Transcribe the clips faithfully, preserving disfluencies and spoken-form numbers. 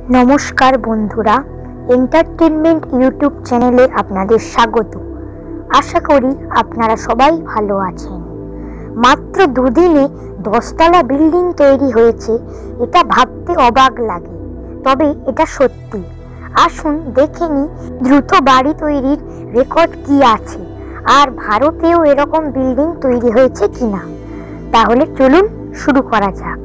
নমস্কার বন্ধুরা, entertainment YouTube চ্যানেলে আপনাদের স্বাগত। আশা করি আপনারা সবাই ভালো আছেন। মাত্র দুদিনে দশতলা বিল্ডিং তৈরি হয়েছে, এটা ভাবতে অবাক লাগে, তবে এটা সত্যি। আসুন দেখে নিই দ্রুত বাড়ি তৈরির রেকর্ড কি আছে, আর ভারতেও এরকম বিল্ডিং তৈরি হয়েছে কিনা। তাহলে চলুন শুরু করা যাক।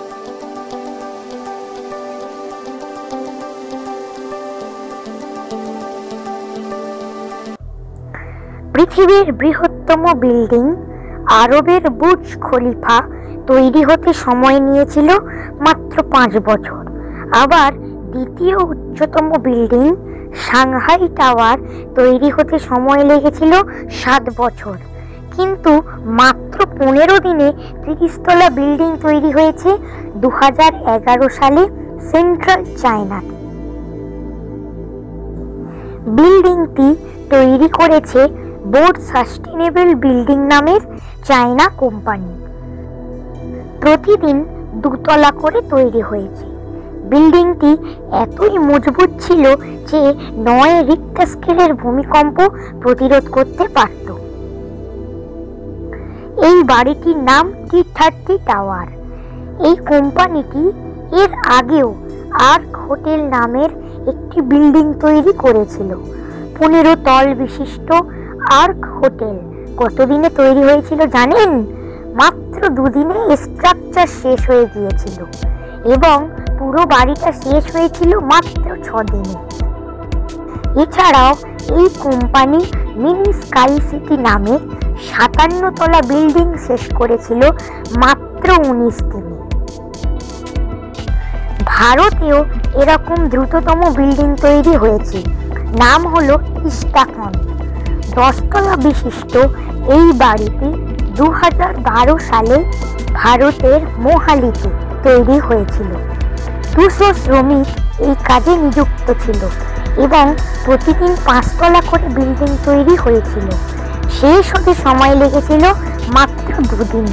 পৃথিবীর বৃহত্তম বিল্ডিং আরবের বুর্জ খলিফা তৈরি হতে সময় নিয়েছিল মাত্র পাঁচ বছর। আবার দ্বিতীয় উচ্চতম বিল্ডিং সাংহাই টাওয়ার তৈরি হতে সময় লেগেছিল সাত বছর। কিন্তু মাত্র পনেরো দিনে তিরিশতলা বিল্ডিং তৈরি হয়েছে দু হাজার এগারো সালে সেন্ট্রাল চায়নাতে। বিল্ডিংটি তৈরি করেছে বোর্ড সাস্টেনেবল বিল্ডিং নামের চায়না কোম্পানি। প্রতিদিন দুতলা করে তৈরি হয়েছে। বিল্ডিংটি এতই মজবুত ছিল যে নয় রিক্টার স্কেলের ভূমিকম্প প্রতিরোধ করতে পারত। এই বাড়িটির নাম টি থার্টি টাওয়ার। এই কোম্পানিটি এর আগেও আর্ক হোটেল নামের একটি বিল্ডিং তৈরি করেছিল। পনেরো তল বিশিষ্ট আর্ক হোটেল কতদিনে তৈরি হয়েছিল জানেন? মাত্র দুদিনে স্ট্রাকচার শেষ হয়ে গিয়েছিল এবং পুরো বাড়িটা শেষ হয়েছিল মাত্র ছ দিনে। এছাড়াও এই কোম্পানি মিনি স্কাই সিটি নামে সাতান্ন তলা বিল্ডিং শেষ করেছিল মাত্র উনিশ দিনে। ভারতেও এরকম দ্রুততম বিল্ডিং তৈরি হয়েছে, নাম হলো ইস্টাকন। দশতলা বিশিষ্ট এই বাড়িটি দু হাজার বারো সালে ভারতের মোহালিতে তৈরি হয়েছিল। দুশো শ্রমিক এই কাজে নিযুক্ত ছিল এবং প্রতিদিন পাঁচতলা করে বিল্ডিং তৈরি হয়েছিল। শেষ হতে সময় লেগেছিল মাত্র দুদিন।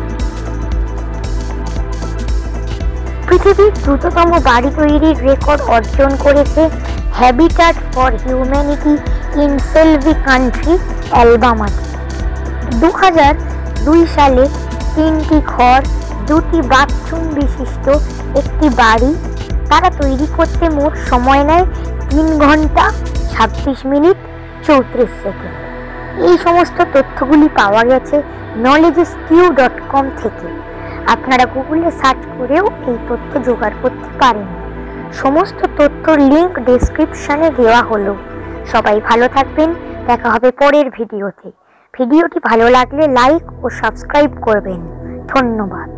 পৃথিবীর দ্রুততম বাড়ি তৈরির রেকর্ড অর্জন করেছে Habitat for Humanity in Shelby country, অ্যালবামাতে। দু হাজার দুই সালে তিনটি ঘর, দুটি বাথরুম বিশিষ্ট একটি বাড়ি তারা তৈরি করতে মোট সময় নেয় তিন ঘন্টা ছাব্বিশ মিনিট চৌত্রিশ সেকেন্ড। এই সমস্ত তথ্যগুলি পাওয়া গেছে নলেজেসকিউ ডট কম থেকে। আপনারা গুগলে সার্চ করেও এই তথ্য জোগাড় করতে পারেন। সমস্ত তথ্যর লিঙ্ক ডেসক্রিপশনে দেওয়া হলো। সবাই ভালো থাকবেন, দেখা হবে পরের ভিডিওতে। ভিডিওটি ভালো লাগলে লাইক ও সাবস্ক্রাইব করবেন। ধন্যবাদ।